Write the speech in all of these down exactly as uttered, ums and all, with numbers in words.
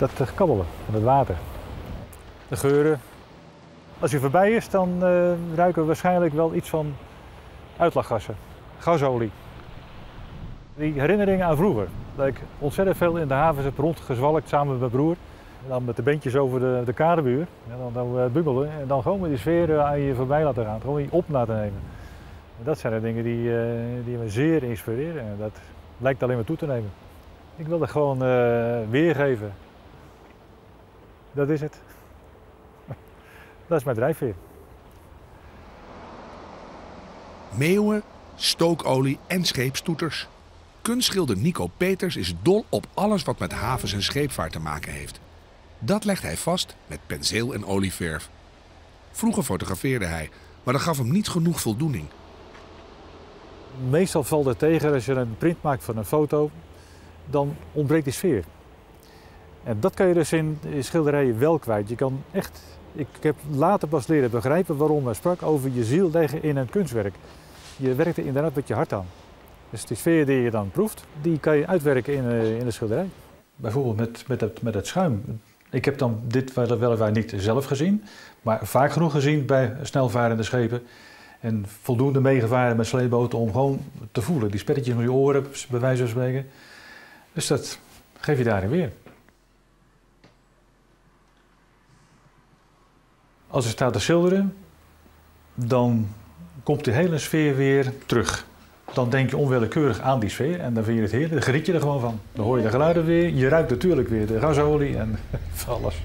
dat kabbelen van het water. De geuren. Als hij voorbij is, dan uh, ruiken we waarschijnlijk wel iets van uitlaatgassen, gasolie. Die herinneringen aan vroeger. Dat ik ontzettend veel in de havens heb rondgezwalkt samen met mijn broer. En dan met de beentjes over de, de kadebuur. En dan, dan uh, bungelen en dan gewoon met die sfeer uh, aan je voorbij laten gaan. Gewoon die op laten nemen. En dat zijn de dingen die, uh, die me zeer inspireren. En dat lijkt alleen maar toe te nemen. Ik wil het gewoon uh, weergeven. Dat is het. Dat is mijn drijfveer. Meeuwen, stookolie en scheepstoeters. Kunstschilder Nico Peters is dol op alles wat met havens en scheepvaart te maken heeft. Dat legt hij vast met penseel en olieverf. Vroeger fotografeerde hij, maar dat gaf hem niet genoeg voldoening. Meestal valt het tegen als je een print maakt van een foto, dan ontbreekt die sfeer. En dat kan je dus in schilderijen wel kwijt. Je kan echt, ik heb later pas leren begrijpen waarom hij sprak over je ziel leggen in een kunstwerk. Je werkt er inderdaad met je hart aan. Dus die sfeer die je dan proeft, die kan je uitwerken in, uh, in de schilderij. Bijvoorbeeld met, met, het, met het schuim. Ik heb dan dit weliswaar niet zelf gezien, maar vaak genoeg gezien bij snelvarende schepen. En voldoende meegevaren met sleepboten om gewoon te voelen. Die spettetjes om je oren, bij wijze van spreken. Dus dat geef je daarin weer. Als je staat te schilderen, dan komt die hele sfeer weer terug. Dan denk je onwillekeurig aan die sfeer en dan vind je het heerlijk. Dan geniet je er gewoon van. Dan hoor je de geluiden weer. Je ruikt natuurlijk weer de gasolie en van alles.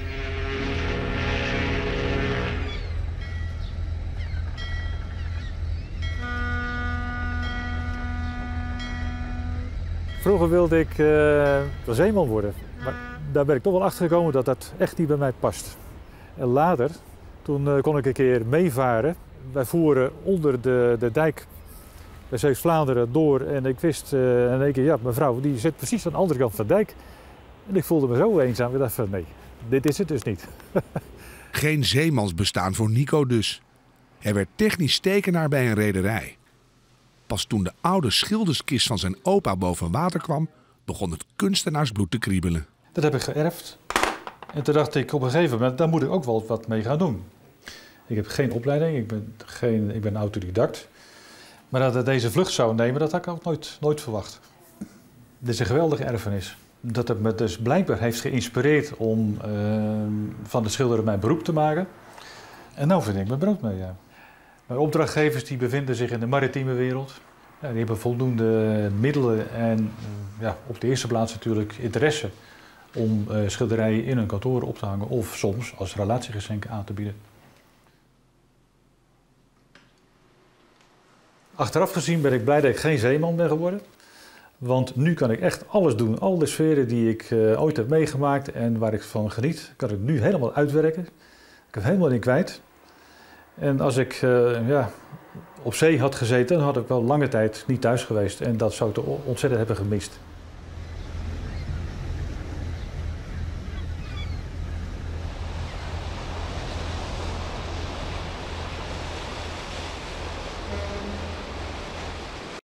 Vroeger wilde ik uh, zeeman worden, maar daar ben ik toch wel achter gekomen dat dat echt niet bij mij past. En later, toen uh, kon ik een keer meevaren. Wij voeren onder de, de dijk bij Zeeuws-Vlaanderen door en ik wist uh, in één keer, ja, mevrouw die zit precies aan de andere kant van de dijk. En ik voelde me zo eenzaam, ik dacht van nee, dit is het dus niet. Geen zeemansbestaan voor Nico dus. Hij werd technisch tekenaar bij een rederij. Pas toen de oude schilderskist van zijn opa boven water kwam, begon het kunstenaarsbloed te kriebelen. Dat heb ik geërfd. En toen dacht ik op een gegeven moment, daar moet ik ook wel wat mee gaan doen. Ik heb geen opleiding, ik ben, geen, ik ben autodidact. Maar dat het deze vlucht zou nemen, dat had ik ook nooit, nooit verwacht. Dit is een geweldige erfenis. Dat het me dus blijkbaar heeft geïnspireerd om uh, van de schilderen mijn beroep te maken. En nou vind ik mijn brood mee, ja. Mijn opdrachtgevers die bevinden zich in de maritieme wereld. Ja, die hebben voldoende middelen en uh, ja, op de eerste plaats natuurlijk interesse om uh, schilderijen in hun kantoor op te hangen of soms als relatiegeschenk aan te bieden. Achteraf gezien ben ik blij dat ik geen zeeman ben geworden. Want nu kan ik echt alles doen. Al de sferen die ik uh, ooit heb meegemaakt en waar ik van geniet, kan ik nu helemaal uitwerken. Ik heb helemaal in kwijt. En als ik uh, ja, op zee had gezeten, dan had ik wel lange tijd niet thuis geweest. En dat zou ik ontzettend hebben gemist.